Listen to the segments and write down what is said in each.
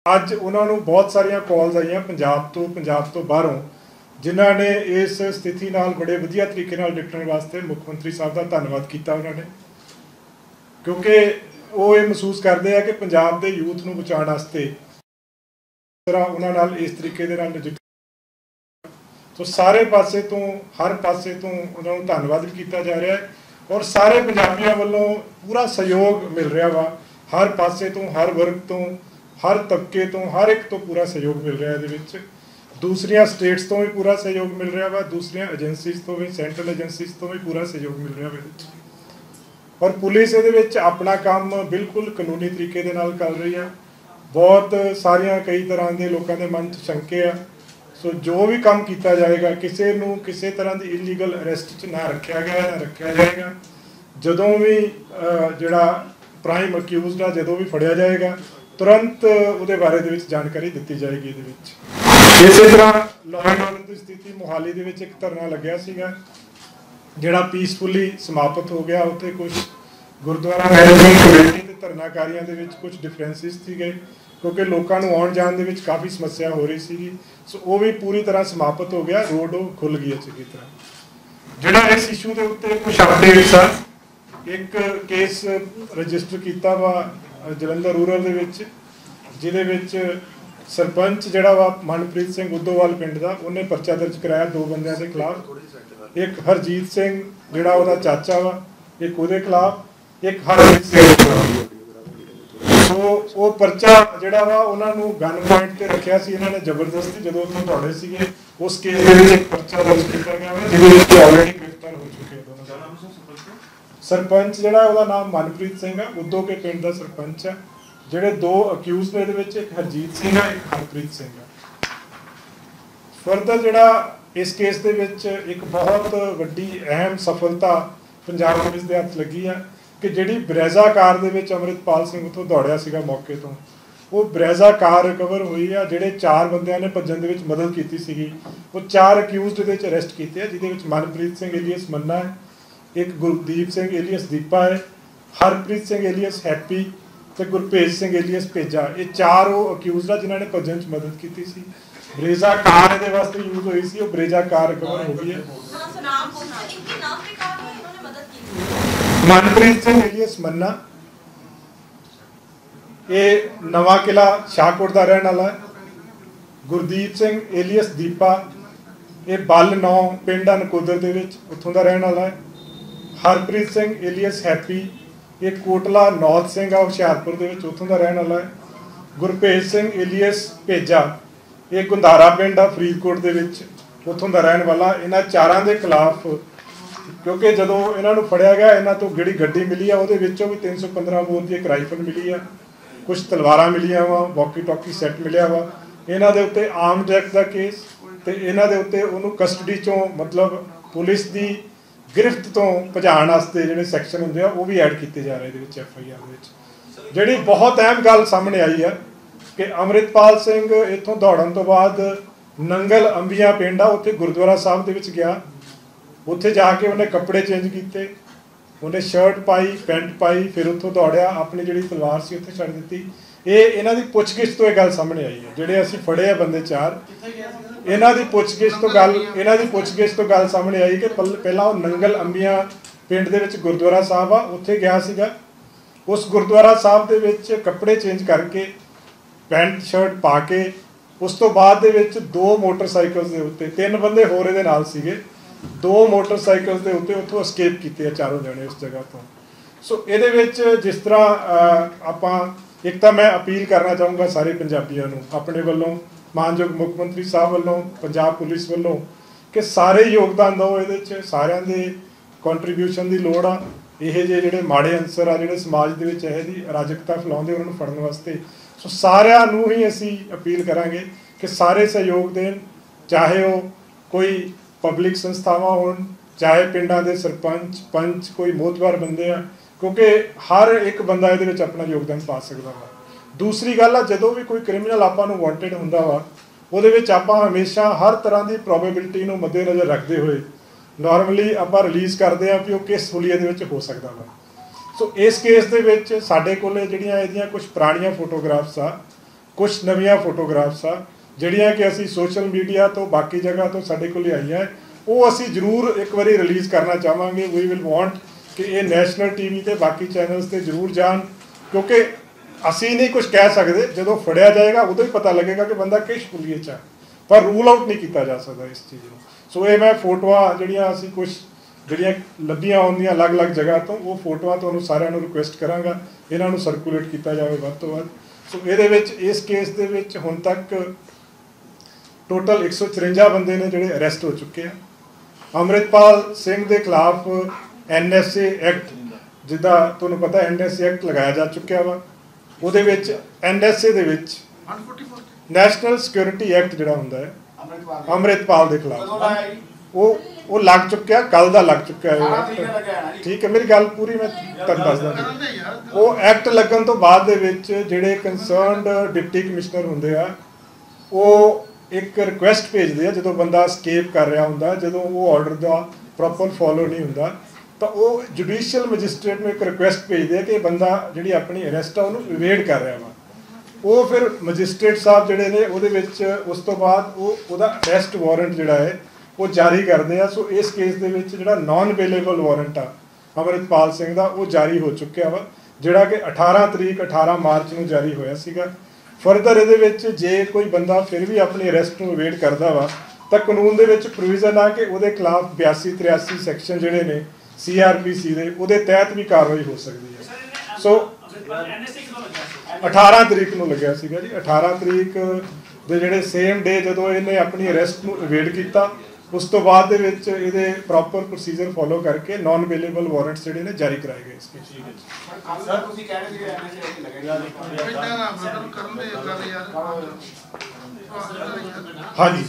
ਅੱਜ ਉਹਨਾਂ ਨੂੰ ਬਹੁਤ ਸਾਰੀਆਂ ਕਾਲਸ ਆਈਆਂ ਪੰਜਾਬ ਤੋਂ ਬਾਹਰੋਂ, ਜਿਨ੍ਹਾਂ ਨੇ ਇਸ ਸਥਿਤੀ ਨਾਲ ਬੜੇ ਵਧੀਆ ਤਰੀਕੇ ਨਾਲ ਨਿਪਟਣ ਵਾਸਤੇ ਮੁੱਖ ਮੰਤਰੀ ਸਾਹਿਬ ਦਾ ਧੰਨਵਾਦ ਕੀਤਾ ਉਹਨਾਂ ਨੇ, ਕਿਉਂਕਿ ਉਹ ਇਹ ਮਹਿਸੂਸ ਕਰਦੇ ਆ ਕਿ ਪੰਜਾਬ ਦੇ ਯੂਥ ਨੂੰ ਬਚਾਉਣ ਵਾਸਤੇ ਤਰ੍ਹਾਂ ਉਹਨਾਂ ਨਾਲ ਇਸ ਤਰੀਕੇ ਦੇ ਨਾਲ ਸੋ ਸਾਰੇ ਪਾਸੇ ਤੋਂ ਹਰ ਪਾਸੇ ਤੋਂ ਉਹਨਾਂ ਨੂੰ ਧੰਨਵਾਦ ਵੀ ਕੀਤਾ ਜਾ ਰਿਹਾ ਹੈ ਔਰ ਸਾਰੇ ਪੰਜਾਬੀਆਂ ਵੱਲੋਂ ਪੂਰਾ ਸਹਿਯੋਗ ਮਿਲ ਰਿਹਾ ਵਾ, ਹਰ ਪਾਸੇ ਤੋਂ, ਹਰ ਵਰਗ ਤੋਂ, हर तबके तो, हर एक तो पूरा सहयोग मिल रहा है। दूसरिया स्टेट्स तो भी पूरा सहयोग मिल रहा वा, दूसरिया एजेंसीज तो भी, सेंट्रल एजेंसीज तो भी पूरा सहयोग मिल रहा है और पुलिस ये अपना काम बिल्कुल कानूनी तरीके दे नाल कर रही है। बहुत सारिया कई तरह के लोगों के मन शंके आ, सो जो भी काम किया जाएगा किसी नूं किसी तरह की इलीगल अरेस्ट च ना रखा गया ना रखा जाएगा। जदों भी जिहड़ा प्राइम अक्यूज़ड आ जदों भी फड़िया जाएगा तुरंत उहदे बारे दे विच जानकारी दी जाएगी। इस तरह लॉ एंड ऑर्डर की स्थिति मोहाली दे विच एक धरना लग्या सीगा जिहड़ा पीसफुली समाप्त हो गया। उत्थे कुछ गुरुद्वारा मैनेजमेंट कमेटी के धरनाकारियों के कुछ डिफरेंसिस सीगे क्योंकि लोगों को आउण जाण दे विच काफ़ी समस्या हो रही सी, सो वो भी पूरी तरह समाप्त हो गया, रोड खुल गई अच्छी तरह। जिहड़ा इस इशू के उत्ते कुछ अपडेट्स आ, एक केस रजिस्टर किया वा जलंधर रूरल दे विच, जिहदे विच सरपंच जिहड़ा वा मनप्रीत सिंह उदोवाल पिंड दा उन्हें परचा दर्ज कराया 2 बंदियां के खिलाफ। एक हरजीत सिंह जिहड़ा उहदा चाचा वा, एक उहदे खिलाफ, एक हरजीत सिंह दे खिलाफ। सो वो परचा जिहड़ा वा उन्हां नूं गन पॉइंट ते रखिया सी इन्हां ने जबरदस्ती जदों उत्थों दौड़े सीगे। उस केस दे विच एक परचा दर्ज किया गया वा जिहदे विच ऑलरेडी गिरफ्तार हो चुके हैं दोनों। सरपंच जिहड़ा उहदा नाम मनप्रीत सिंह है, उदो के पिंड का सरपंच है। जिहड़े 2 अक्यूज़ ने इहदे विच एक हरजीत सिंह है, एक हरप्रीत सिंह है। फरदर जिहड़ा इस केस दे विच एक बहुत वड्डी अहम सफलता पंजाब पुलिस दे हत्थ लगी है कि जिहड़ी ब्रेजा कार दे विच अमृतपाल सिंह उत्थों दौड़िया सीगा मौके तो, वो ब्रेजा कार रिकवर हुई है। जिहड़े 4 बंदियां ने भज्जण दे विच मदद कीती सीगी, वो 4 अक्यूज़ड इहदे विच अरेस्ट कीते हैं, जिहदे विच मनप्रीत सिंह एलियस मन्ना है, एक गुरदीप सिंह एलियस दीपा है, हरप्रीत सिंह एलियस हैप्पी ते गुरभेज सिंह एलियस भेजा। ये 4 वो अक्यूज़ड जिन्होंने भजन च मदद की सी। ब्रेजा कार ये वास्ते यूज हुई सी, वो ब्रेजा कार रिकवर हो गई है। मनप्रीत सिंह एलियस मन्ना ये नवा किला शाहकोट का रहने वाला है। गुरदीप सिंह एलियस दीपा ये बल 9 पिंड नकोदर दे विच उत्थों का रहने वाला है। हरप्रीत सिंह एलियस हैप्पी एक कोटला नौत सिंह आ हुशियारपुर के उत्थों का रहने वाला है। गुरभेज सिंह एलियस भेजा एक गुंधारा पिंड आ फरीदकोट के उत्थों का रहने वाला। इन्होंने 4 के खिलाफ क्योंकि जदों इन्हों फड़िया गया इन्हों तो जिहड़ी गड्डी मिली है वो भी 315 बोर की एक राइफल मिली है, कुछ तलवारां मिलिया वा, वॉकी टॉकी सैट मिलिया वा। इन्हों के उत्ते आर्म्ड एक्ट का केस तो इन्हों के उत्ते उन्होंने कस्टडी चों मतलब पुलिस की गिरफ्त तो भजाण वास्ते जिहड़े सैक्शन होंदे आ वो भी ऐड किए जा रहे हैं FIR जिहड़ी बहुत अहम गल सामने आई है कि अमृतपाल सिंह इत्थों दौड़न तो बाद नंगल अंबिया पिंड आ उत्थे गुरुद्वारा साहब दे विच गया। उत्थे जाके उन्हें कपड़े चेंज किए, उन्हें शर्ट पाई, पैंट पाई, फिर उत्थों दौड़िया, अपनी जिहड़ी तलवार सी उत्थे छड्ड दित्ती। ये इन्हां दी पुछगिछ तो यह गल सामने आई है। जिहड़े असीं फड़े आ बंदे 4 इन्हां दी पुछगिछ तो गल सामने आई कि पहला वो नंगल अंबिया पिंड दे विच गुरुद्वारा साहब आ उत्थे गया सीगा। उस गुरुद्वारा साहब दे विच कपड़े चेंज करके पैंट शर्ट पा के उस तो बाद दे विच 2 मोटरसाइकल्स दे उत्ते 3 बंदे होर इहदे नाल सीगे, 2 मोटरसाइकल्स दे उत्ते उत्थों एस्केप कीते 4 जने उस जगह तो। सो इहदे विच जिस तरह आपां एक तो मैं अपील करना चाहूँगा सारे पंजाबियों को अपने वालों मानयोग मुख मंत्री साहब वालों पंजाब पुलिस वालों कि सारे योगदान दो, ये सारिਆਂ ਦੇ कंट्रीब्यूशन की लोड़ आ। ये ਜਿਹੜੇ माड़े अंसर आ ਜਿਹੜੇ समाज ਦੇ ਵਿੱਚ ਇਹ ਦੀ ਅਰਾਜਕਤਾ ਫੈਲਾਉਂਦੇ ਉਹਨਾਂ ਨੂੰ ਫੜਨ ਵਾਸਤੇ, सो ਸਾਰਿਆਂ ਨੂੰ ही ਅਸੀਂ अपील करांगे कि सारे सहयोग देन, चाहे वो कोई पब्लिक संस्थावां होण, चाहे पिंडां दे सरपंच पंच कोई मोहतबार बंदे आ, क्योंकि हर एक बंदा ये अपना योगदान पा सकता वा। दूसरी गल आ जदों भी कोई क्रिमिनल आपां नूं वांटेड हुंदा वा उहदे विच आपां हमेशा हर तरह की प्रोबेबिलिटी नूं मद्देनज़र रखते हुए नॉर्मली आपां रिलीज़ करते हैं कि वो किस हुलीए दे विच हो सकता वा। सो इस केस दे विच साडे कोले जिहड़ियां इहदियां कुछ पुराणियां फोटोग्राफ्स आ, कुछ नवीं फोटोग्राफ्स आ ਜਿਹੜੀਆਂ कि ਅਸੀਂ सोशल मीडिया तो बाकी जगह तो ਸਾਡੇ ਕੋਲ ਆਈਆਂ ਉਹ ਅਸੀਂ ਜ਼ਰੂਰ ਇੱਕ ਵਾਰੀ ਰਿਲੀਜ਼ ਕਰਨਾ ਚਾਹਾਂਗੇ। ਵੀ ਵਿਲ ਵਾਂਟ ਕਿ ਇਹ ਨੈਸ਼ਨਲ ਟੀਵੀ ਤੇ ਬਾਕੀ ਚੈਨਲਸ ਤੇ ਜ਼ਰੂਰ ਜਾਣ, ਕਿਉਂਕਿ ਅਸੀਂ ਨਹੀਂ ਕੁਝ ਕਹਿ ਸਕਦੇ, ਜਦੋਂ ਫੜਿਆ ਜਾਏਗਾ ਉਦੋਂ ਹੀ ਪਤਾ ਲੱਗੇਗਾ ਕਿ ਬੰਦਾ ਕਿਸ ਪੁਲੀਏ 'ਚ ਆ, ਪਰ ਰੂਲ ਆਊਟ ਨਹੀਂ ਕੀਤਾ ਜਾ ਸਕਦਾ ਇਸ ਚੀਜ਼ ਨੂੰ। ਸੋ ਇਹ ਮੈਂ ਫੋਟੋਆਂ ਜਿਹੜੀਆਂ ਅਸੀਂ ਕੁਝ ਜਿਹੜੀਆਂ ਲੱਭੀਆਂ ਹੁੰਦੀਆਂ ਅਲੱਗ-ਅਲੱਗ ਜਗ੍ਹਾ ਤੋਂ, ਉਹ ਫੋਟੋਆਂ ਤੁਹਾਨੂੰ ਸਾਰਿਆਂ ਨੂੰ ਰਿਕੁਐਸਟ ਕਰਾਂਗਾ ਇਹਨਾਂ ਨੂੰ ਸਰਕੂਲੇਟ ਕੀਤਾ ਜਾਵੇ ਵੱਧ ਤੋਂ ਵੱਧ। ਸੋ ਇਹਦੇ ਵਿੱਚ ਇਸ ਕੇਸ ਦੇ ਵਿੱਚ ਹੁਣ ਤੱਕ ਟੋਟਲ 154 ਬੰਦੇ ਨੇ ਜਿਹੜੇ ਅਰੈਸਟ ਹੋ ਚੁੱਕੇ ਆ। ਅੰਮ੍ਰਿਤਪਾਲ ਸਿੰਘ ਦੇ ਖਿਲਾਫ NSA ਐਕਟ, ਜਿੱਦਾਂ ਤੁਹਾਨੂੰ ਪਤਾ NSA ਐਕਟ ਲਗਾਇਆ ਜਾ ਚੁੱਕਿਆ ਵਾ, ਉਹਦੇ ਵਿੱਚ NSA ਦੇ ਵਿੱਚ ਨੈਸ਼ਨਲ ਸਿਕਿਉਰਿਟੀ ਐਕਟ ਜਿਹੜਾ ਹੁੰਦਾ ਹੈ ਅੰਮ੍ਰਿਤਪਾਲ ਦੇ ਖਿਲਾਫ ਉਹ ਲੱਗ ਚੁੱਕਿਆ, ਕੱਲ ਦਾ ਲੱਗ ਚੁੱਕਿਆ ਹੈ। ਠੀਕ ਹੈ, ਮੇਰੀ ਗੱਲ ਪੂਰੀ ਮੈਂ ਤੁਹਾਨੂੰ ਦੱਸਦਾ। ਉਹ ਐਕਟ ਲੱਗਣ ਤੋਂ ਬਾਅਦ ਦੇ ਵਿੱਚ ਜਿਹੜੇ ਕੰਸਰਨਡ ਡਿਪਟੀ ਕਮਿਸ਼ਨਰ ਹੁੰਦੇ ਆ ਉਹ ਇੱਕ ਰਿਕੁਐਸਟ ਭੇਜਦੇ ਆ ਜਦੋਂ ਬੰਦਾ ਸਕੇਪ ਕਰ ਰਿਹਾ ਹੁੰਦਾ, ਜਦੋਂ ਉਹ ਆਰਡਰ ਦਾ ਪ੍ਰੋਪਰ ਫੋਲੋ ਨਹੀਂ ਹੁੰਦਾ ਤਾਂ ਉਹ ਜੁਡੀਸ਼ੀਅਲ ਮੈਜਿਸਟ੍ਰੇਟ ਨੂੰ ਇੱਕ ਰਿਕੁਐਸਟ ਭੇਜਦੇ ਆ ਕਿ ਬੰਦਾ ਜਿਹੜੀ ਆਪਣੀ ਅਰੈਸਟ ਆ ਉਹਨੂੰ ਇਵੇਡ ਕਰ ਰਿਹਾ ਵਾ। ਉਹ ਫਿਰ ਮੈਜਿਸਟ੍ਰੇਟ ਸਾਹਿਬ ਜਿਹੜੇ ਨੇ ਉਹਦੇ ਵਿੱਚ ਉਸ ਤੋਂ ਬਾਅਦ ਉਹਦਾ ਅਰੈਸਟ ਵਾਰੰਟ ਜਿਹੜਾ ਹੈ ਉਹ ਜਾਰੀ ਕਰਦੇ ਆ। ਸੋ ਇਸ ਕੇਸ ਦੇ ਵਿੱਚ ਜਿਹੜਾ ਨਾਨ ਅਵੇਲੇਬਲ ਵਾਰੰਟ ਆ ਅੰਮ੍ਰਿਤਪਾਲ ਸਿੰਘ ਦਾ ਉਹ ਜਾਰੀ ਹੋ ਚੁੱਕਿਆ ਵਾ, ਜਿਹੜਾ ਕਿ 18 ਮਾਰਚ ਨੂੰ ਜਾਰੀ ਹੋਇਆ ਸੀਗਾ। ਫਰਦਰ ਇਹਦੇ ਵਿੱਚ ਜੇ ਕੋਈ ਬੰਦਾ ਫਿਰ ਵੀ ਆਪਣੀ ਅਰੈਸਟ ਨੂੰ ਅਵੇਟ ਕਰਦਾ ਵਾ ਤਾਂ ਕਾਨੂੰਨ ਦੇ ਵਿੱਚ ਪ੍ਰੋਵੀਜ਼ਨ ਆ ਕਿ ਉਹਦੇ ਖਿਲਾਫ 82-83 ਸੈਕਸ਼ਨ ਜਿਹੜੇ ਨੇ CRPC ਦੇ, ਉਹਦੇ ਤਹਿਤ ਵੀ ਕਾਰਵਾਈ ਹੋ ਸਕਦੀ ਹੈ। ਸੋ 18 ਤਰੀਕ ਨੂੰ ਲੱਗਿਆ ਸੀਗਾ ਜੀ। 18 ਤਰੀਕ ਦੇ ਜਿਹੜੇ ਸੇਮ ਡੇ ਜਦੋਂ ਇਹਨੇ ਆਪਣੀ ਅਰੈਸਟ ਨੂੰ ਅਵੇਟ ਕੀਤਾ, ਉਸ ਤੋਂ ਬਾਅਦ ਦੇ ਵਿੱਚ ਇਹਦੇ ਪ੍ਰੋਪਰ ਪ੍ਰੋਸੀਜਰ ਫੋਲੋ ਕਰਕੇ ਨਾਨ ਅਵੇਲੇਬਲ ਵਾਰੰਟਸ ਜਿਹੜੇ ਨੇ ਜਾਰੀ ਕਰਾਏ ਗਏ ਇਸ ਕੇਸ ਵਿੱਚ। ਸਰ ਤੁਸੀਂ ਕਹਿ ਰਹੇ ਸੀ ਲੱਗੇਗਾ हाँ जी,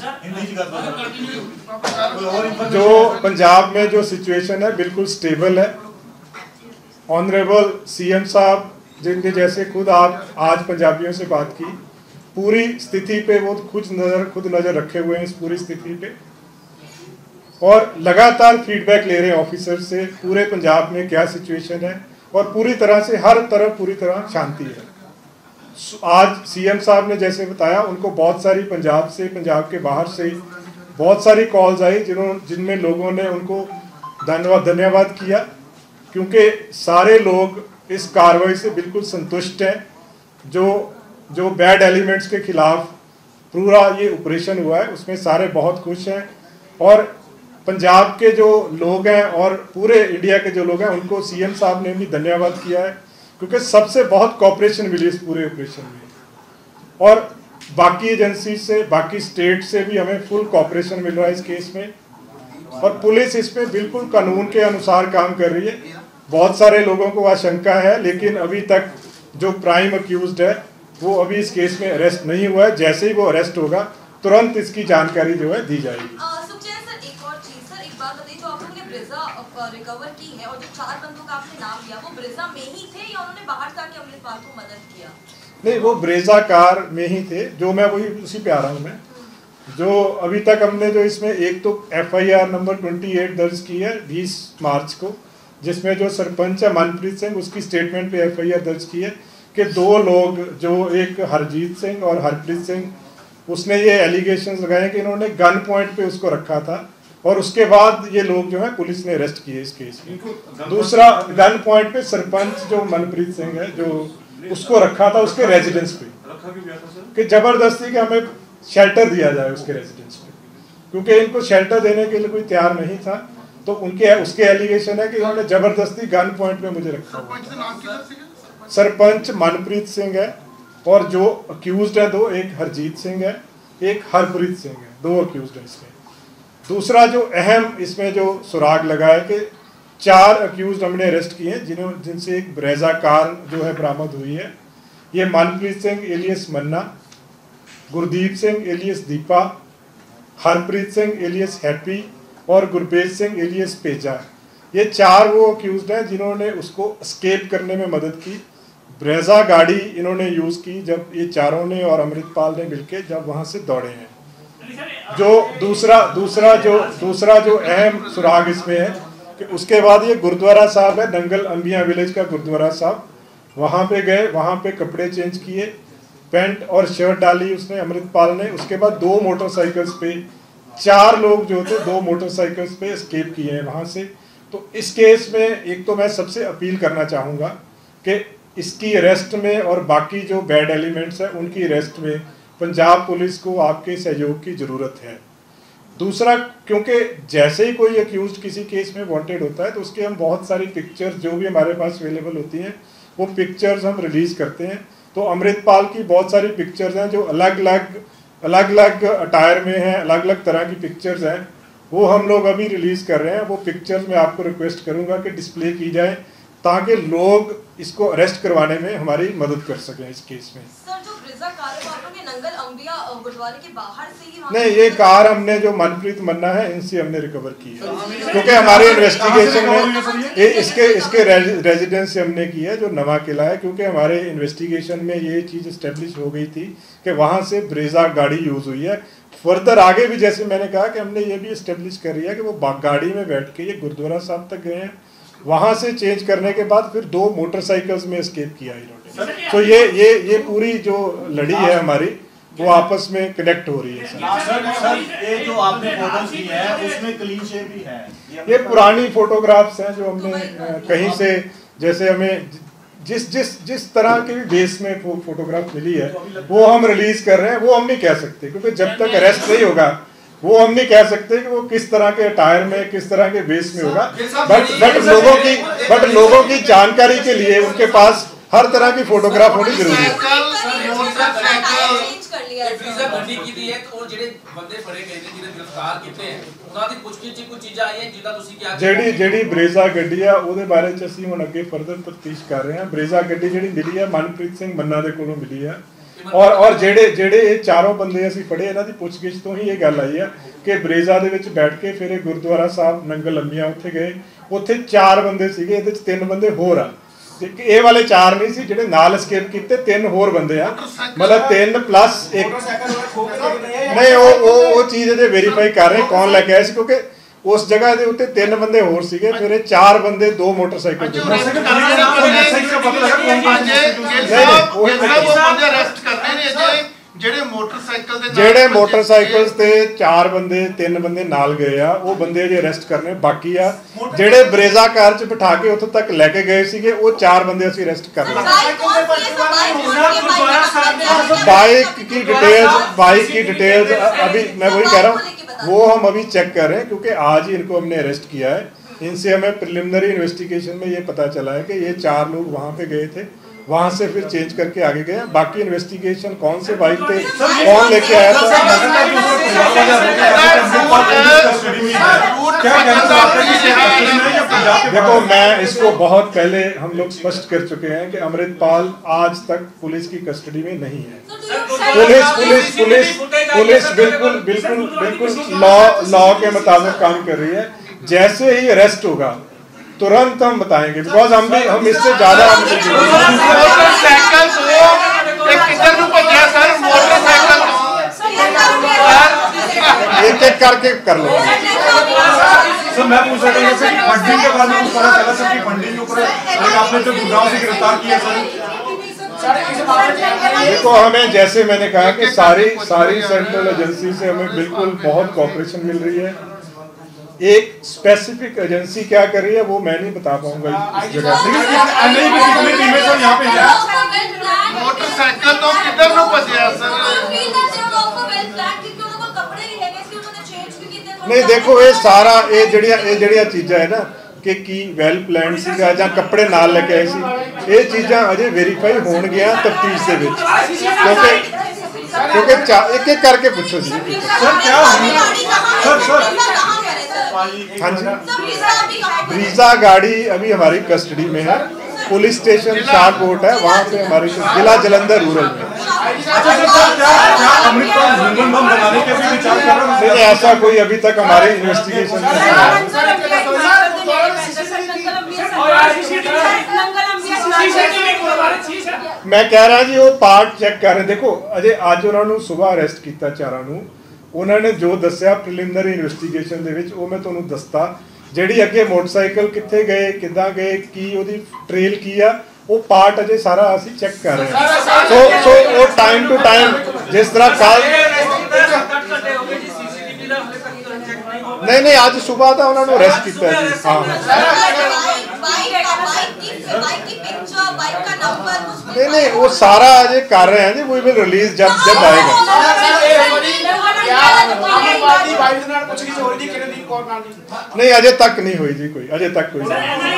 जो पंजाब में जो सिचुएशन है बिल्कुल स्टेबल है। ऑनरेबल CM साहब जिनके जैसे खुद आप आज पंजाबियों से बात की, पूरी स्थिति पे वो खुद नज़र रखे हुए हैं इस पूरी स्थिति पे, और लगातार फीडबैक ले रहे हैं ऑफिसर से पूरे पंजाब में क्या सिचुएशन है, और पूरी तरह से हर तरफ पूरी तरह शांति है। आज CM साहब ने जैसे बताया उनको बहुत सारी पंजाब से, पंजाब के बाहर से बहुत सारी कॉल्स आई जिनमें लोगों ने उनको धन्यवाद किया, क्योंकि सारे लोग इस कार्रवाई से बिल्कुल संतुष्ट हैं। जो बैड एलिमेंट्स के खिलाफ पूरा ये ऑपरेशन हुआ है उसमें सारे बहुत खुश हैं, और पंजाब के जो लोग हैं और पूरे इंडिया के जो लोग हैं उनको CM साहब ने भी धन्यवाद किया है, क्योंकि सबसे बहुत कॉपरेशन मिली इस पूरे ऑपरेशन में। और बाकी एजेंसी से, बाकी स्टेट से भी हमें फुल कॉपरेशन मिल रहा है इस केस में, और पुलिस इसमें बिल्कुल कानून के अनुसार काम कर रही है। बहुत सारे लोगों को आशंका है, लेकिन अभी तक जो प्राइम अक्यूज्ड है वो अभी इस केस में अरेस्ट नहीं हुआ है। जैसे ही वो अरेस्ट होगा तुरंत इसकी जानकारी जो है दी जाएगी। रिकवर की है, और जो 4 बंदों का आपने नाम लिया वो ब्रेजा में ही थे या उन्होंने बाहर से आके अमृतपाल को मदद किया? नहीं, वो ब्रेजा कार में ही थे, जो मैं वही उसी पे आ रहा हूँ मैं। जो अभी तक हमने जो इसमें एक तो FIR नंबर 28 दर्ज की है 20 मार्च को, जिसमें जो सरपंच है मनप्रीत सिंह, उसकी स्टेटमेंट पे FIR दर्ज की है कि 2 लोग, जो एक हरजीत सिंह और हरप्रीत सिंह, उसने ये एलिगेशंस लगाए कि इन्होंने गन पॉइंट पे उसको रखा था, और उसके बाद ये लोग जो है पुलिस ने अरेस्ट किए इस केस में। दूसरा, गन पॉइंट पे सरपंच जो मनप्रीत सिंह है जो उसको रखा था उसके रेजिडेंस पे, कि जबरदस्ती के हमें शेल्टर दिया जाए उसके रेजिडेंस पे, क्योंकि इनको शेल्टर देने के लिए कोई तैयार नहीं था, तो उसके एलिगेशन है कि इन्होंने जबरदस्ती गन पॉइंट पे मुझे रखा हुआ। सरपंच मनप्रीत सिंह है, और जो अक्यूज्ड है 2, एक हरजीत सिंह है, एक हरप्रीत सिंह है, 2 अक्यूज्ड है इसमें। दूसरा जो अहम इसमें जो सुराग लगा है कि 4 अक्यूज्ड हमने अरेस्ट किए हैं, जिनसे एक ब्रेजा कार जो है बरामद हुई है। ये Manpreet Singh alias Manna, Gurdeep Singh alias Deepa, Harpreet Singh alias Happy और गुरपेज सिंह एलियस पेजा। ये 4 वो अक्यूज्ड हैं जिन्होंने उसको स्केप करने में मदद की। ब्रेजा गाड़ी इन्होंने यूज़ की जब ये चारों ने और अमृतपाल ने मिलके जब वहाँ से दौड़े हैं। जो दूसरा जो अहम सुराग इसमें है कि उसके बाद ये गुरुद्वारा साहब है, नंगल अंबिया विलेज का गुरुद्वारा साहब, वहाँ पे गए, वहाँ पे कपड़े चेंज किए, पैंट और शर्ट डाली उसने अमृतपाल ने। उसके बाद 2 मोटरसाइकिल्स पे 4 लोग जो थे 2 मोटरसाइकिल्स पे एस्केप किए हैं वहाँ से। तो इस केस में एक तो मैं सबसे अपील करना चाहूँगा कि इसकी अरेस्ट में और बाकी जो बैड एलिमेंट्स हैं उनकी अरेस्ट में पंजाब पुलिस को आपके सहयोग की ज़रूरत है। दूसरा, क्योंकि जैसे ही कोई अक्यूज किसी केस में वांटेड होता है तो उसके हम बहुत सारी पिक्चर्स जो भी हमारे पास अवेलेबल होती हैं वो पिक्चर्स हम रिलीज़ करते हैं। तो अमृतपाल की बहुत सारी पिक्चर्स हैं जो अलग अलग अटायर में हैं, अलग अलग तरह की पिक्चर्स हैं, वो हम लोग अभी रिलीज़ कर रहे हैं। वो पिक्चर्स मैं आपको रिक्वेस्ट करूँगा कि डिस्प्ले की जाए ताकि लोग इसको अरेस्ट करवाने में हमारी मदद कर सकें इस केस में। सर, जो ब्रिजा कार है वो आप लोग ने नंगल अंबिया गुरुद्वारे के बाहर से ही वहाँ नहीं, ये कार हमने जो मनप्रीत मन्ना है इनसे हमने रिकवर की है, क्योंकि हमारे इन्वेस्टिगेशन में ये इसके रेजिडेंस से हमने की है जो नवा किला है, क्योंकि हमारे इन्वेस्टिगेशन में ये चीज़ इस्टेब्लिश हो गई थी कि वहाँ से ब्रेजा गाड़ी यूज़ हुई है। फर्दर आगे भी जैसे मैंने कहा कि हमने ये भी इस्टेब्लिश कर लिया कि वो गाड़ी में बैठ के ये गुरुद्वारा साहब तक गए हैं, वहाँ से चेंज करने के बाद फिर 2 मोटरसाइकिल्स में एस्केप किया इन्होंने। तो ये पूरी जो लड़ी है हमारी वो आपस में कनेक्ट हो रही है। सर, ये जो आपने फोटोज दी है उसमें क्लीन शेव भी है। ये पुरानी फोटोग्राफ्स हैं जो हमने कहीं से, जैसे हमें जिस तरह के भी बेस में फोटोग्राफ मिली है वो हम रिलीज कर रहे हैं। वो हम नहीं कह सकते क्योंकि जब तक अरेस्ट नहीं होगा वो हम नहीं कह सकते कि वो किस तरह के अटायर में किस तरह के बेस में होगा। बट लोगों की जानकारी के लिए उनके पास हर तरह की फोटोग्राफ होनी जरूरी है। ਵੀਜ਼ਾ ਗੱਡੀ ਕੀਤੀ ਹੈ ਤੇ ਉਹ ਜਿਹੜੇ ਬੰਦੇ ਫੜੇ ਗਏ ਨੇ ਜਿਹਨੇ ਗ੍ਰਿਫਤਾਰ ਕੀਤੇ ਹੈ ਉਹਨਾਂ ਦੀ ਪੁੱਛਗਿੱਛ ਚ ਕੋਈ ਚੀਜ਼ਾਂ ਆਈਆਂ ਜਿੱਦਾਂ ਤੁਸੀਂ ਕਿਹਾ ਜਿਹੜੀ ਬਰੇਜ਼ਾ ਗੱਡੀ ਆ ਉਹਦੇ ਬਾਰੇ ਚ ਅਸੀਂ ਹੁਣ ਅੱਗੇ ਫਰਦਰ ਤਫਤੀਸ਼ ਕਰ ਰਹੇ ਹਾਂ। ਬਰੇਜ਼ਾ ਗੱਡੀ ਜਿਹੜੀ ਮਿਲੀ ਹੈ ਮਨਪ੍ਰੀਤ ਸਿੰਘ ਮੰਨਾ ਦੇ ਕੋਲੋਂ ਮਿਲੀ ਹੈ ਔਰ ਜਿਹੜੇ ਇਹ ਚਾਰੋਂ ਬੰਦੇ ਅਸੀਂ ਫੜੇ ਇਹਨਾਂ ਦੀ ਪੁੱਛਗਿੱਛ ਤੋਂ ਹੀ ਇਹ ਗੱਲ ਆਈ ਹੈ ਕਿ ਬਰੇਜ਼ਾ ਦੇ ਵਿੱਚ ਬੈਠ ਕੇ ਫਿਰ ਇਹ ਗੁਰਦੁਆਰਾ ਸਾਹਿਬ ਨੰਗਲ ਅੰਮੀਆਂ ਉੱਥੇ ਗਏ। ਉੱਥੇ 4 ਬੰਦੇ ਸੀਗੇ, ਇਹਦੇ ਚ 3 ਬੰਦੇ ਹੋਰ ਆ। ਇਹ ਵਾਲੇ 4 ਨਹੀਂ ਸੀ ਜਿਹੜੇ ਨਾਲ escape ਕੀਤੇ, 3 ਹੋਰ ਬੰਦੇ ਆ, मतलब 3 प्लस 1 नहीं। ਉਹ ਚੀਜ਼ ਅਜੇ ਵੈਰੀਫਾਈ ਕਰ ਰਹੇ ਕੌਣ ਲੈ ਕੇ ਆਇਆ ਸੀ, ਕਿਉਂਕਿ ਉਸ ਜਗ੍ਹਾ ਦੇ ਉੱਤੇ 3 ਬੰਦੇ ਹੋਰ ਸੀਗੇ, ਫਿਰ ਇਹ 4 ਬੰਦੇ 2 ਮੋਟਰਸਾਈਕਲ ਤੇ ਜਿਹੜੇ ਮੋਟਰਸਾਈਕਲ ਤੇ 4 ਬੰਦੇ 3 ਬੰਦੇ ਨਾਲ ਗਏ ਆ ਉਹ ਬੰਦੇ ਜੇ ਅਰੈਸਟ ਕਰਨੇ ਬਾਕੀ ਆ। ਜਿਹੜੇ ਬਰੇਜ਼ਾ ਕਾਰ 'ਚ ਬਿਠਾ ਕੇ ਉੱਥੇ ਤੱਕ ਲੈ ਕੇ ਗਏ ਸੀਗੇ ਉਹ 4 ਬੰਦੇ ਅਸੀਂ ਅਰੈਸਟ ਕਰ ਲਏ। बाइक की डिटेल्स अभी मैं वही कह रहा हूँ वो हम अभी चेक कर रहे हैं, क्योंकि आज ही इनको हमने अरेस्ट किया है। इनसे हमें प्रिलिमिनरी इन्वेस्टिगेशन में ये पता चला है कि ये 4 लोग वहाँ पे गए थे, वहाँ से फिर चेंज करके आगे गए। बाकी इन्वेस्टिगेशन कौन से बाइक पे कौन लेके आया था, देखो मैं इसको बहुत पहले हम लोग स्पष्ट कर चुके हैं कि अमृतपाल आज तक पुलिस की कस्टडी में नहीं है। पुलिस बिल्कुल लॉ के मुताबिक काम कर रही है। जैसे ही अरेस्ट होगा तुरंत हम बताएंगे, बिकॉज हम इससे ज्यादा एक करके कर लो। सर मैं पूछ रहा था जैसे कि फंडिंग के बारे में कुछ पता चला सर कि फंडिंग के ऊपर आपने जो गुड़गांव से गिरफ्तार किया सर। देखो हमें जैसे मैंने कहा कि सारी सेंट्रल एजेंसी से हमें बिल्कुल बहुत कोऑपरेशन मिल रही है। एक स्पेसिफिक एजेंसी क्या कर रही है वो मैं नहीं बता पाऊंगा इस जगह। मोटरसाइकिल तो किधर नु भजिया सर? नहीं देखो ये सारा ये जड़िया चीज़ा है ना कि की वेल प्लान सीगा ਜਾਂ ਕੱਪੜੇ ਨਾਲ ਲੈ ਕੇ ਆਏ ਸੀ, ਇਹ ਚੀਜ਼ਾਂ ਅਜੇ ਵੈਰੀਫਾਈ ਹੋਣਗੀਆਂ ਤਫਤੀਸ਼ ਦੇ ਵਿੱਚ, क्योंकि एक एक करके पूछो जी। सर क्या हाँ जी, ब्रीजा गाड़ी अभी हमारी कस्टडी में है। पुलिस स्टेशन शाहकोट है, वहाँ पे हमारे जिला जलंधर रूरल में। ऐसा कोई अभी तक हमारे इन्वेस्टिगेशन में नहीं है। मैं कह रहा जी वो पार्ट चेक कर रहे। देखो अजे आज उन्होंने सुबह अरेस्ट किया चारों ਨੂੰ, उन्होंने जो दसिया प्रिलिमिनरी इन्वेस्टिगेशन ਦੇ ਵਿੱਚ ਉਹ मैं ਤੁਹਾਨੂੰ ਦੱਸਤਾ। ਜਿਹੜੀ ਅੱਗੇ ਮੋਟਰਸਾਈਕਲ ਕਿੱਥੇ ਗਏ, ਕਿੱਦਾਂ ਗਏ, ਕੀ ਉਹਦੀ ਟ੍ਰੇਲ ਕੀ ਆ, वो पार्ट अजे सारा असी चेक कर रहे हैं। सो वो टाइम टू टाइम जिस तरह कल नहीं आज सुबह तो उन्होंने अरेस्ट किया जी। नहीं वो सारा अजे कर रहे हैं जी, वी विल रिलीज जब आएगा। नहीं अजे तक नहीं हुई जी कोई, अजे तक कोई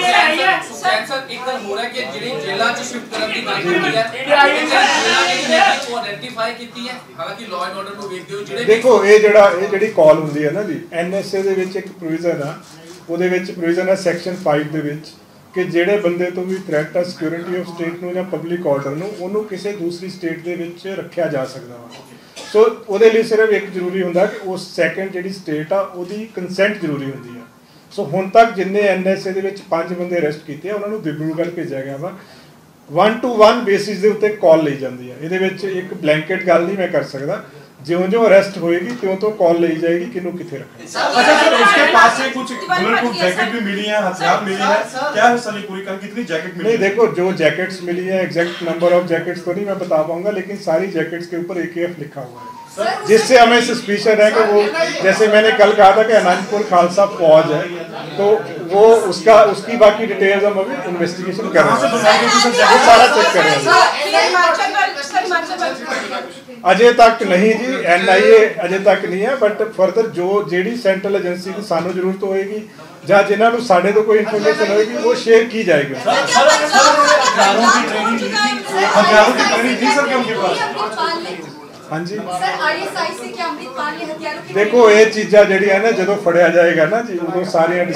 देखो ये ਜਿਹੜੀ ਕਾਲ ਹੁੰਦੀ ਹੈ ਨਾ ਜੀ ਐਨਐਸਏ ਦੇ ਵਿੱਚ ਇੱਕ ਪ੍ਰੋਵੀਜ਼ਨ ਆ, ਉਹਦੇ ਵਿੱਚ ਪ੍ਰੋਵੀਜ਼ਨ ਹੈ ਸੈਕਸ਼ਨ 5 ਦੇ ਵਿੱਚ ਕਿ ਜਿਹੜੇ ਬੰਦੇ ਤੋਂ ਵੀ ਥ੍ਰੈਟ ਆ ਸਿਕਿਉਰਿਟੀ ਆਫ ਸਟੇਟ ਨੂੰ ਜਾਂ ਪਬਲਿਕ ਆਰਡਰ ਨੂੰ ਉਹਨੂੰ ਕਿਸੇ ਦੂਸਰੀ ਸਟੇਟ ਦੇ ਵਿੱਚ ਰੱਖਿਆ ਜਾ ਸਕਦਾ ਵਾ। ਸੋ ਉਹਦੇ ਲਈ ਸਿਰਫ ਇੱਕ ਜ਼ਰੂਰੀ ਹੁੰਦਾ ਕਿ ਉਸ ਸੈਕੰਡ ਜਿਹੜੀ ਸਟੇਟ ਆ ਉਹਦੀ ਕੰਸੈਂਟ ਜ਼ਰੂਰੀ ਹੁੰਦੀ ਆ। ਸੋ ਹੁਣ ਤੱਕ ਜਿੰਨੇ ਐਨਐਸਏ ਦੇ ਵਿੱਚ 5 ਬੰਦੇ ਅਰੈਸਟ ਕੀਤੇ ਆ ਉਹਨਾਂ ਨੂੰ ਦਿਬਰੂਗੜ੍ਹ ਭੇਜਿਆ ਗਿਆ ਵਾ। 1-to-1 ਬੇਸਿਸ ਦੇ ਉੱਤੇ ਕਾਲ ਲਈ ਜਾਂਦੀ ਹੈ। ਇਹਦੇ ਵਿੱਚ ਇੱਕ ਬਲੈਂਕਟ ਗੱਲ ਨਹੀਂ ਮੈਂ ਕਰ ਸਕਦਾ, ज्यों अरेस्ट होएगी त्यों तो कॉल ली जाएगी किन्नू किथे रखना। अच्छा सर उसके पास से कुछ बुलेट जैकेट भी मिली है, हथियार मिली है, क्या है सर पूरी कर कितनी जैकेट मिली? नहीं देखो जो जैकेट्स मिली है एग्जैक्ट नंबर ऑफ जैकेट्स तो नहीं मैं बता पाऊंगा, लेकिन सारी जैकेट्स के ऊपर AKF लिखा हुआ है, जिससे हमें सस्पिशन है कि वो जैसे मैंने कल कहा था कि अनंतपुर खालसा फौज है, तो वो उसकी बाकी डिटेल्स हम अभी इन्वेस्टिगेशन कर रहे हैं, वो सारा चेक कर रहे हैं। अजे तक नहीं जी, NIA अजे तक नहीं है, बट फर्दर जो जेडी सेंट्रल एजेंसी की सानू जरूरत होएगी ਜਾਂ ਜਿਨ੍ਹਾਂ ਨੂੰ ਸਾਡੇ ਤੋਂ ਕੋਈ ਇਨਫੋਰਮੇਸ਼ਨ ਹੋਏਗੀ वो शेयर की जाएगी। हथियारों की ट्रेनिंग दी सर क्या उनके पास? हाँ जी सर ISI से क्या अमृतपाल ने हथियारों की देखो ये चीज़ा ਜਿਹੜੀਆਂ ना ਜਦੋਂ ਫੜਿਆ ਜਾਏਗਾ ਨਾ ਜੀ ਉਦੋਂ ਸਾਰੀਆਂ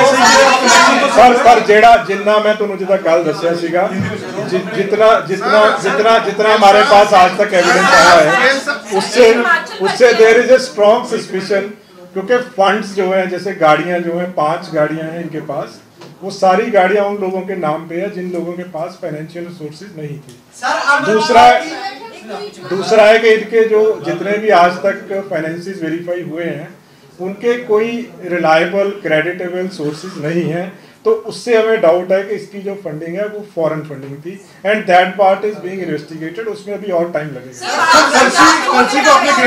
पर ਜਿਹੜਾ ਜਿੰਨਾ मैं ਤੁਹਾਨੂੰ ਜਿੱਦਾਂ ਕੱਲ ਦੱਸਿਆ ਸੀਗਾ जितना हमारे पास आज तक एविडेंस आया है उससे there is a strong suspicion, क्योंकि फंड्स जो हैं जैसे गाड़ियां जो हैं 5 गाड़ियां हैं इनके पास, वो सारी गाड़ियां उन लोगों के नाम पे है जिन लोगों के पास फाइनेंशियल रिसोर्सेज नहीं थी। दूसरा है कि इनके जो जितने भी आज तक फाइनेंसेस वेरीफाई हुए हैं उनके कोई रिलायबल क्रेडिटेबल सोर्सेज नहीं हैं, तो उससे हमें डाउट है कि इसकी जो फंडिंग है वो फॉरेन फंडिंग थी, and that part is being investigated, उसमें अभी और टाइम लगेगा। बड़ी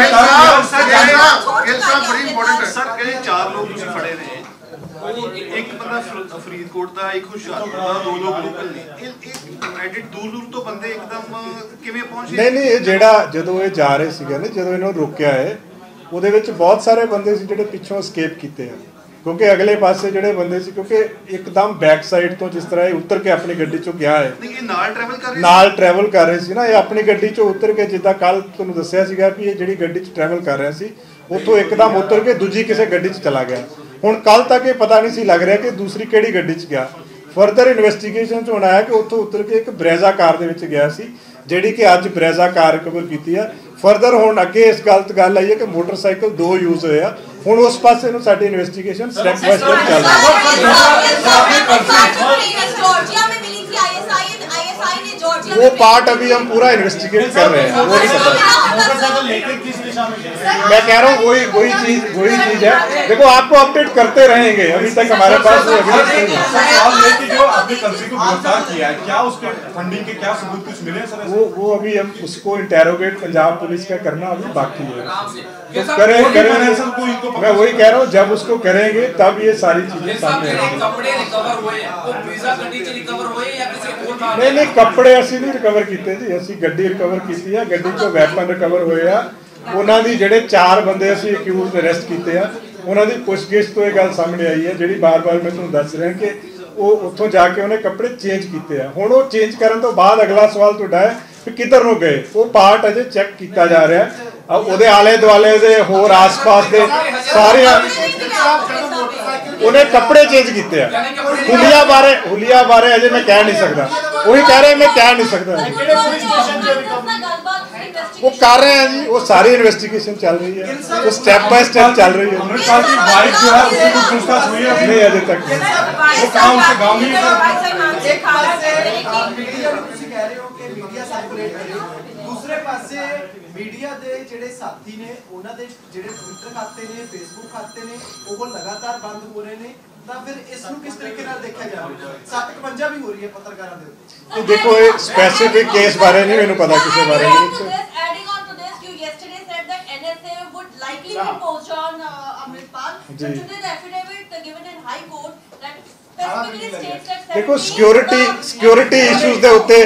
इंपॉर्टेंट है सर कि 4 लोग ਤੁਸੀਂ ਫੜੇ ਨੇ, ਇੱਕ ਬੰਦਾ ਫਰੀਦਕੋਟ ਦਾ, ਇੱਕ ਹੁਸ਼ਿਆਰਪੁਰ ਦਾ, 2 ਲੋਕ ਲੋਕਲ ਨੇ, ਇਹ ਐਡਿਟ ਦੂਰ ਤੋਂ ਬੰਦੇ ਇੱਕਦਮ ਕਿਵੇਂ ਪਹੁੰਚੇ? ਨਹੀਂ ਇਹ ਜਿਹੜਾ ਜਦੋਂ ਇਹ ਜਾ ਰਹੇ ਸੀਗੇ ਨਾ, ਜਦੋਂ ਇਹਨੂੰ ਰੋਕਿਆ ਹੈ ਉਹਦੇ ਵਿੱਚ ਬਹੁਤ ਸਾਰੇ ਬੰਦੇ ਸੀ ਜਿਹੜੇ ਪਿੱਛੋਂ escape ਕੀਤੇ ਆ, क्योंकि अगले पासे ਜਿਹੜੇ ਬੰਦੇ ਸੀ क्योंकि एकदम बैक साइड तो जिस तरह उतर के अपनी ਗੱਡੀ ਚੋਂ ਗਿਆ ਹੈ, ਨਾਲ ट्रैवल कर रहे ਸੀ ਨਾ, ਇਹ ਆਪਣੀ ਗੱਡੀ ਚੋਂ ਉਤਰ ਕੇ ਜਿੱਦਾਂ ਕੱਲ ਤੁਹਾਨੂੰ ਦੱਸਿਆ ਸੀਗਾ ਵੀ ਇਹ ਜਿਹੜੀ ਗੱਡੀ 'ਚ ट्रैवल कर ਰਿਹਾ ਸੀ ਉੱਥੋਂ एकदम ਉਤਰ ਕੇ ਦੂਜੀ ਕਿਸੇ ਗੱਡੀ 'ਚ ਚਲਾ ਗਿਆ। ਹੁਣ ਕੱਲ ਤੱਕ ਇਹ ਪਤਾ ਨਹੀਂ ਸੀ ਲੱਗ ਰਿਹਾ ਕਿ ਦੂਸਰੀ ਕਿਹੜੀ ਗੱਡੀ 'ਚ ਗਿਆ। ਫਰਦਰ ਇਨਵੈਸਟੀਗੇਸ਼ਨ 'ਚ ਹੁਣ ਆਇਆ ਕਿ ਉੱਥੋਂ ਉਤਰ ਕੇ ਇੱਕ ਬਰੇਜ਼ਾ ਕਾਰ ਦੇ ਵਿੱਚ ਗਿਆ ਸੀ, ਜਿਹੜੀ ਕਿ ਅੱਜ ਬਰੇਜ਼ਾ ਕਾਰ ਰਿਕਵਰ ਕੀਤੀ ਆ। ਫਰਦਰ ਹੁਣ ਅੱਗੇ ਇਸ ਗਲਤ ਗੱਲ ਆਈ ਹੈ ਕਿ ਮੋਟਰਸਾਈਕਲ 2 ਯੂਜ਼ ਹੋਏ ਆ, ਹੁਣ ਉਸ ਪਾਸੇ ਨੂੰ ਸਾਡੀ ਇਨਵੈਸਟੀਗੇਸ਼ਨ ਸਟੈਪ ਬਾय ਸਟੈਪ ਚੱਲ रही है। वो पार्ट अभी हम पूरा इन्वेस्टिगेट कर रहे हैं, वो नहीं पता। मैं कह रहा हूँ वही चीज है। देखो आपको अपडेट करते रहेंगे, अभी तक हमारे पास वो जो आपने कल्सी को गिरफ्तार किया है, क्या उसके फंडिंग के क्या सबूत कुछ मिले सर? वो अभी हम उसको इंटेरोगेट पंजाब पुलिस का करना अभी बाकी है, तो करें मैं वही कह रहा हूँ, जब उसको करेंगे तब ये सारी चीजें सामने आएंगी। नहीं कपड़े ਅਸੀਂ नहीं रिकवर किए जी, ਅਸੀਂ ਗੱਡੀ ਰਿਕਵਰ ਕੀਤੀ ਆ, ਗੱਡੀ ਚੋਂ ਵੈਪਨ ਰਿਕਵਰ ਹੋਏ ਆ। ਉਹਨਾਂ ਦੀ ਜਿਹੜੇ 4 ਬੰਦੇ ਅਸੀਂ ਅਕਿਊਜ਼ਡ ਅਰੈਸਟ ਕੀਤੇ ਆ, ਉਹਨਾਂ ਦੀ ਪੁੱਛਗਿੱਛ ਤੋਂ ਇਹ ਗੱਲ ਸਾਹਮਣੇ ਆਈ ਹੈ, ਜਿਹੜੀ ਬਾਰ-ਬਾਰ ਮੈਂ ਤੁਹਾਨੂੰ ਦੱਸ ਰਿਹਾ ਕਿ ਉਹ ਉੱਥੋਂ ਜਾ ਕੇ ਉਹਨੇ ਕੱਪੜੇ ਚੇਂਜ ਕੀਤੇ ਆ। ਹੁਣ ਉਹ ਚੇਂਜ ਕਰਨ ਤੋਂ ਬਾਅਦ ਅਗਲਾ ਸਵਾਲ ਤੁਹਾਡਾ ਹੈ ਕਿ ਕਿੱਧਰ ਨੂੰ ਗਏ, ਉਹ ਪਾਰਟ ਅਜੇ ਚੈੱਕ ਕੀਤਾ ਜਾ ਰਿਹਾ। ਉਹਦੇ ਆਲੇ ਦੁਆਲੇ ਦੇ ਹੋਰ ਆਸ-ਪਾਸ ਦੇ ਸਾਰਿਆਂ ਉਹਨੇ ਕੱਪੜੇ ਚੇਂਜ ਕੀਤੇ ਆ। ਹੁਲੀਆ ਬਾਰੇ ਅਜੇ ਮੈਂ ਕਹਿ ਨਹੀਂ ਸਕਦਾ, ਉਹੀ ਕਹਿ ਰਹੇ मैं कह नहीं सकता। वो कर रहे हैं जी, वो सारी इन्वेस्टिगेशन चल रही है, वो स्टेप बाय स्टेप चल रही है। नहीं अभी तक दूसरे पासे मीडिया दे ਜਿਹੜੇ ਸਾਥੀ ਨੇ ਉਹਨਾਂ ਦੇ ਜਿਹੜੇ ਟਵਿੱਟਰ ਖਾਤੇ ਨੇ, ਫੇਸਬੁੱਕ ਖਾਤੇ ਨੇ, ਉਹ ਲਗਾਤਾਰ ਬੰਦ ਹੋ ਰਹੇ ਨੇ, ਤਾਂ ਫਿਰ ਇਸ ਨੂੰ ਕਿਸ ਤਰੀਕੇ ਨਾਲ ਦੇਖਿਆ ਜਾਵੇ? 751 ਵੀ ਹੋ ਰਹੀ ਹੈ ਪੱਤਰਕਾਰਾਂ ਦੇ ਉੱਤੇ। ਦੇਖੋ ਇਹ ਸਪੈਸੀਫਿਕ ਕੇਸ ਬਾਰੇ ਨਹੀਂ ਮੈਨੂੰ ਪਤਾ ਕਿਸੇ ਬਾਰੇ ਨਹੀਂ। Adding on to this, you yesterday said that NSA would likely be poached on Amritpal. So today the affidavit given in High Court that specifically states that ਦੇਖੋ ਸਿਕਿਉਰਿਟੀ ਇਸ਼ੂਜ਼ ਦੇ ਉੱਤੇ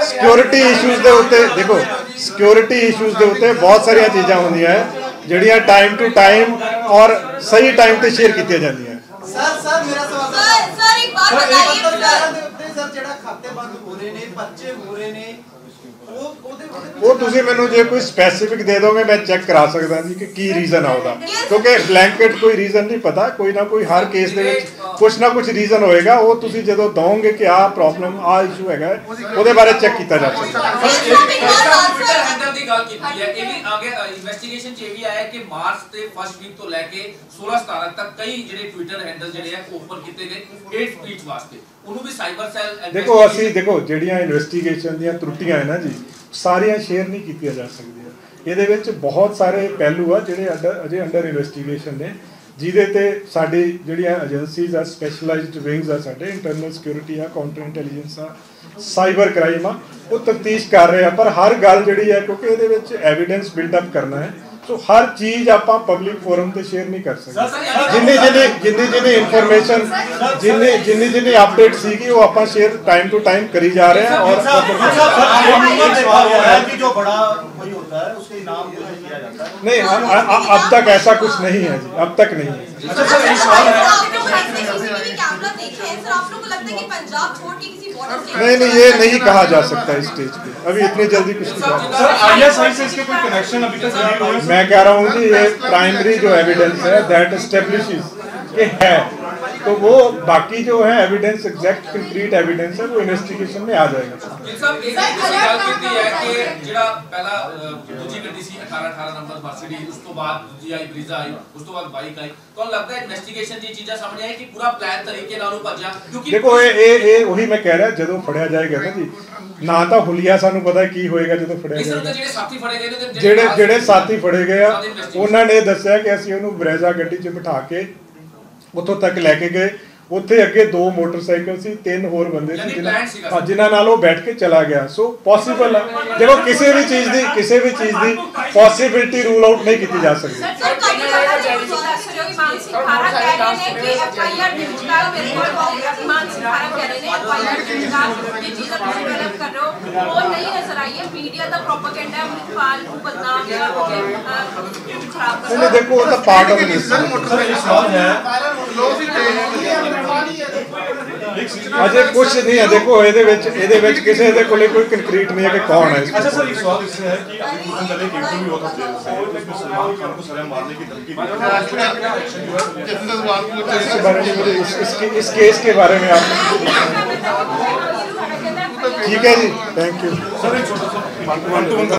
ਸਿਕਿਉਰਿਟੀ ਇਸ਼ੂਜ਼ ਦੇ ਉੱਤੇ ਬਹੁਤ ਸਾਰੀਆਂ ਚੀਜ਼ਾਂ ਹੁੰਦੀਆਂ ਜਿਹੜੀਆਂ ਟਾਈਮ ਟੂ ਟਾਈਮ ਔਰ ਸਹੀ ਟਾਈਮ ਤੇ ਸ਼ੇਅਰ ਕੀਤੀਆਂ ਜਾਂਦੀਆਂ। ਸਰ ਮੇਰਾ ਸਵਾਲ सर एक बात बताइए ਪੱਤਰਕਾਰਾਂ ਦੇ ਉੱਤੇ ਸਰ ਜਿਹੜਾ ਖਾਤੇ ਬੰਦ ਹੋ ਰਹੇ ਨੇ, ਪਰਚੇ ਹੋ ਰਹੇ ਨੇ, ਉਹ ਤੁਸੀਂ ਮੈਨੂੰ ਜੇ ਕੋਈ ਸਪੈਸੀਫਿਕ ਦੇ ਦੋਗੇ ਮੈਂ ਚੈੱਕ ਕਰਾ ਸਕਦਾ ਜੀ ਕਿ ਕੀ ਰੀਜ਼ਨ ਆ ਉਹਦਾ, ਕਿਉਂਕਿ ਬਲੈਂਕਟ ਕੋਈ ਰੀਜ਼ਨ ਨਹੀਂ ਪਤਾ, ਕੋਈ ਨਾ ਕੋਈ ਹਰ ਕੇਸ ਦੇ ਵਿੱਚ ਕੁਛ ਨਾ ਕੁਛ ਰੀਜ਼ਨ ਹੋਏਗਾ। ਉਹ ਤੁਸੀਂ ਜਦੋਂ ਦੋਗੇ ਕਿ ਆਹ ਪ੍ਰੋਬਲਮ ਆਹ ਇਸ਼ੂ ਹੈਗਾ ਉਹਦੇ ਬਾਰੇ ਚੈੱਕ ਕੀਤਾ ਜਾ ਸਕਦਾ। ਟਵਿੱਟਰ ਹੈਂਡਲ ਦੀ ਗੱਲ ਕੀਤੀ ਹੈ, ਇਹ ਵੀ ਆਗੇ ਇਨਵੈਸਟੀਗੇਸ਼ਨ ਚ ਇਹ ਵੀ ਆਇਆ ਕਿ ਮਾਰਚ ਤੇ ਫਸਟ ਵੀਕ ਤੋਂ ਲੈ ਕੇ 16-17 ਤੱਕ ਕਈ ਜਿਹੜੇ ਟਵਿੱਟਰ ਹੈਂਡਲ ਜਿਹੜੇ ਆ ਓਪਨ ਕੀਤੇ ਗਏ ਹੇਟ ਸਪੀਚ ਵਾਸਤੇ, ਉਹਨੂੰ ਵੀ ਸਾਈਬਰ ਸੈੱਲ ਦੇਖੋ ਜਿਹੜੀਆਂ ਇਨਵੈਸਟੀਗੇਸ਼ਨ ਦੀਆਂ ਤਰੁੱਟੀਆਂ ਹੈ ਨਾ ਜੀ, ਸਾਰੀਆਂ ਸ਼ੇਅਰ ਨਹੀਂ ਕੀਤੀਆਂ ਜਾ ਸਕਦੀਆਂ। ਇਹਦੇ ਵਿੱਚ ਬਹੁਤ ਸਾਰੇ ਪਹਿਲੂ ਆ ਜਿਹੜੇ ਅਜੇ ਅੰਡਰ ਇਨਵੈਸਟੀਗੇਸ਼ਨ ਨੇ, ਜਿਹਦੇ ਤੇ ਸਾਡੀ ਜਿਹੜੀਆਂ ਏਜੰਸੀਜ਼ ਆ, ਸਪੈਸ਼ਲਾਈਜ਼ਡ ਵਿੰਗਸ ਆ, ਸਾਡੇ ਇੰਟਰਨਲ ਸਿਕਿਉਰਿਟੀ ਆ, ਕਾਊਂਟਰ ਇੰਟੈਲੀਜੈਂਸ ਆ, ਸਾਈਬਰ ਕ੍ਰਾਈਮ ਆ, ਉਹ ਤਫਤੀਸ਼ ਕਰ ਰਹੇ ਆ। ਪਰ ਹਰ ਗੱਲ ਜਿਹੜੀ ਹੈ, ਕਿਉਂਕਿ ਇਹਦੇ ਵਿੱਚ ਐਵੀਡੈਂਸ ਬਿਲਡ ਅਪ ਕਰਨਾ ਹੈ, ਸੋ ਹਰ ਚੀਜ਼ ਆਪਾਂ ਪਬਲਿਕ ਫੋਰਮ ਤੇ ਸ਼ੇਅਰ ਨਹੀਂ ਕਰ ਸਕਦੇ। ਜਿੰਨੀ ਇਨਫੋਰਮੇਸ਼ਨ ਜਿੰਨੀ ਅਪਡੇਟ ਸੀਗੀ ਉਹ ਆਪਾਂ ਸ਼ੇਅਰ ਟਾਈਮ टू टाइम करी जा रहे हैं। और जो बड़ा वही होता है उसके इनाम किया जाता है। नहीं, अब तक ऐसा कुछ नहीं है जी, अब तक नहीं है। नहीं, ये नहीं कहा जा सकता इस स्टेज पे, अभी इतनी जल्दी कुछ नहीं कहा। सर ISI से इसके कोई कनेक्शन अभी तक नहीं हुआ? मैं कह रहा हूँ कि ये प्राइमरी जो एविडेंस है दैट एस्टेब्लिशेस कि है, तो वो बाकी जो है एविडेंस एग्जैक्ट कंक्रीट एविडेंस है वो इन्वेस्टिगेशन में आ जाएगा। सब एक ਗੱਲ ਕੀਤੀ ਹੈ ਕਿ ਜਿਹੜਾ ਪਹਿਲਾ ਦੂਜੀ ਗੱਡੀ ਸੀ 18 ਨੰਬਰ ਮਰਸੀਡੀਜ਼, ਉਸ ਤੋਂ ਬਾਅਦ ਦੂਜੀ ਆਈ ਬਰੀਜ਼ਾ ਆਈ, ਉਸ ਤੋਂ ਬਾਅਦ ਬਾਈਕ ਆਈ, ਤੁਹਾਨੂੰ ਲੱਗਦਾ ਹੈ ਇਨਵੈਸਟੀਗੇਸ਼ਨ ਦੀ ਚੀਜ਼ਾਂ ਸਾਹਮਣੇ ਆਈ ਕਿ ਪੂਰਾ ਪਲਾਨ ਤਰੀਕੇ ਨਾਲ ਉਹ ਭੱਜਿਆ? ਕਿਉਂਕਿ ਦੇਖੋ ਇਹ ਉਹੀ ਮੈਂ ਕਹਿ ਰਿਹਾ, ਜਦੋਂ ਫੜਿਆ ਜਾਏਗਾ ਨਾ ਜੀ, ਨਾ ਤਾਂ ਹੁਲੀਆ ਸਾਨੂੰ ਪਤਾ ਕੀ ਹੋਏਗਾ ਜਦੋਂ ਫੜਿਆ ਜਾਏਗਾ। ਜਿਹੜੇ ਸਾਥੀ ਫੜੇ ਗਏ ਨੇ, ਜਿਹੜੇ ਸਾਥੀ ਫੜੇ ਗਏ ਆ, ਉਹਨਾਂ ਨੇ ਦੱਸਿਆ ਕਿ ਅਸੀਂ ਉਹਨੂੰ ਬਰੇਜ਼ਾ ਗੱਡੀ 'ਚ ਬਿਠਾ ਕੇ ਉੱਥੋਂ ਤੱਕ ਲੈ ਕੇ ਗਏ। ਉੱਥੇ ਅੱਗੇ 2 ਮੋਟਰਸਾਈਕਲ ਸੀ, 3 ਹੋਰ ਬੰਦੇ ਸੀ ਜਿਨ੍ਹਾਂ ਨਾਲ ਉਹ ਬੈਠ ਕੇ ਚਲਾ ਗਿਆ। ਸੋ ਪੋਸੀਬਲ ਹੈ, ਦੇਖੋ ਕਿਸੇ ਵੀ ਚੀਜ਼ ਦੀ ਪੋਸੀਬਿਲਿਟੀ ਰੂਲ ਆਊਟ ਨਹੀਂ ਕੀਤੀ ਜਾ ਸਕਦੀ। देखो वो तो पार्ट ऑफ दिस अजय कुछ नहीं है। देखो ਇਹਦੇ ਵਿੱਚ ਕਿਸੇ ਦੇ ਕੋਲੇ ਕੋਈ ਕੰਕਰੀਟ नहीं है कि कौन है। अच्छा सर, एक सवाल इससे है कि अभी कुछ दिन पहले एक इंटरव्यू हुआ था जेल से, जिसमें सलमान खान को सरेआम मारने की धमकी दी। इस केस के बारे में आप ठीक है जी, थैंक यू। सर एक छोटा सा